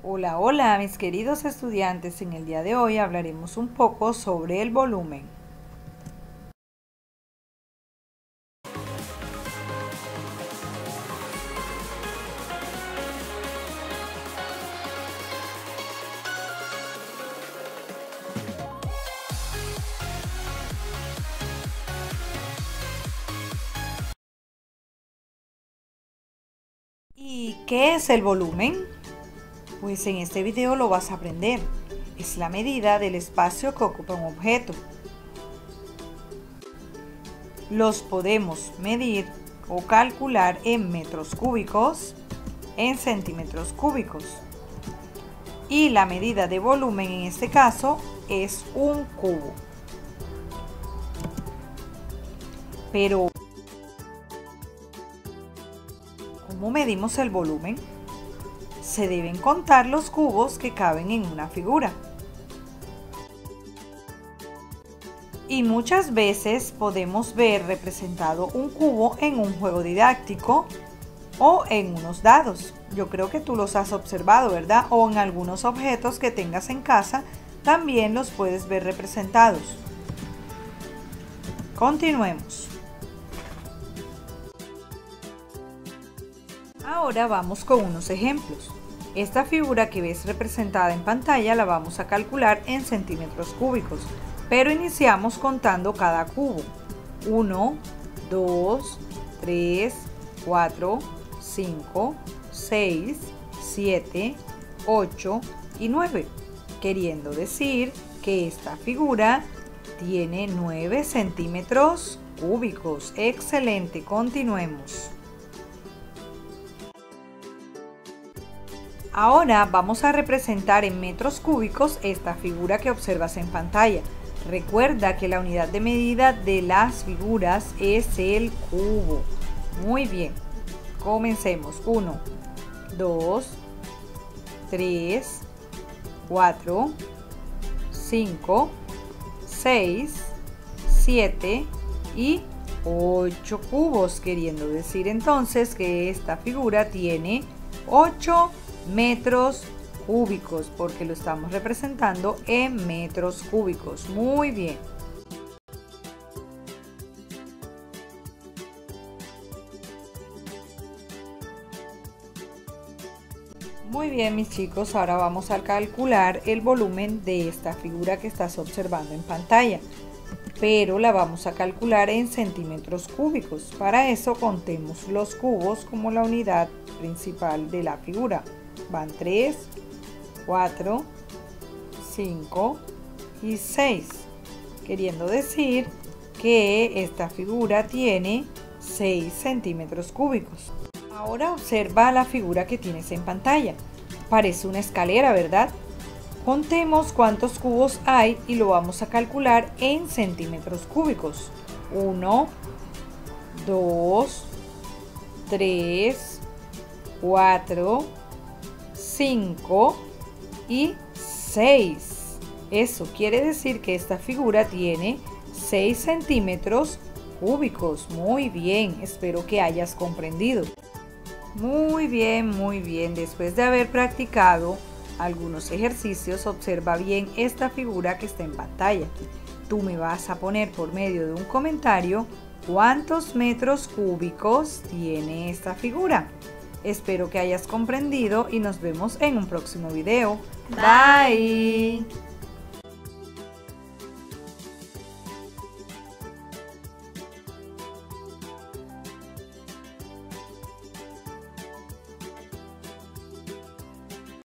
Hola, hola mis queridos estudiantes, en el día de hoy hablaremos un poco sobre el volumen. ¿Y qué es el volumen? Pues en este video lo vas a aprender. Es la medida del espacio que ocupa un objeto. Los podemos medir o calcular en metros cúbicos, en centímetros cúbicos. Y la medida de volumen en este caso es un cubo. Pero, ¿cómo medimos el volumen? Se deben contar los cubos que caben en una figura. Y muchas veces podemos ver representado un cubo en un juego didáctico o en unos dados. Yo creo que tú los has observado, ¿verdad? O en algunos objetos que tengas en casa también los puedes ver representados. Continuemos. Ahora vamos con unos ejemplos. Esta figura que ves representada en pantalla la vamos a calcular en centímetros cúbicos, pero iniciamos contando cada cubo. 1, 2, 3, 4, 5, 6, 7, 8 y 9, queriendo decir que esta figura tiene 9 centímetros cúbicos. Excelente, continuemos. Ahora vamos a representar en metros cúbicos esta figura que observas en pantalla. Recuerda que la unidad de medida de las figuras es el cubo. Muy bien, comencemos. 1, 2, 3, 4, 5, 6, 7 y 8 cubos, queriendo decir entonces que esta figura tiene 8 metros cúbicos, porque lo estamos representando en metros cúbicos. Muy bien. Muy bien, mis chicos, ahora vamos a calcular el volumen de esta figura que estás observando en pantalla, pero la vamos a calcular en centímetros cúbicos. Para eso contemos los cubos como la unidad principal de la figura. Van 3, 4, 5 y 6, queriendo decir que esta figura tiene 6 centímetros cúbicos. Ahora observa la figura que tienes en pantalla. Parece una escalera, ¿verdad? Contemos cuántos cubos hay y lo vamos a calcular en centímetros cúbicos. 1, 2, 3, 4, 5 y 6. Eso quiere decir que esta figura tiene 6 centímetros cúbicos. Muy bien, espero que hayas comprendido. Muy bien, muy bien. Después de haber practicado algunos ejercicios, observa bien esta figura que está en pantalla. Tú me vas a poner por medio de un comentario cuántos metros cúbicos tiene esta figura. Espero que hayas comprendido y nos vemos en un próximo video. Bye.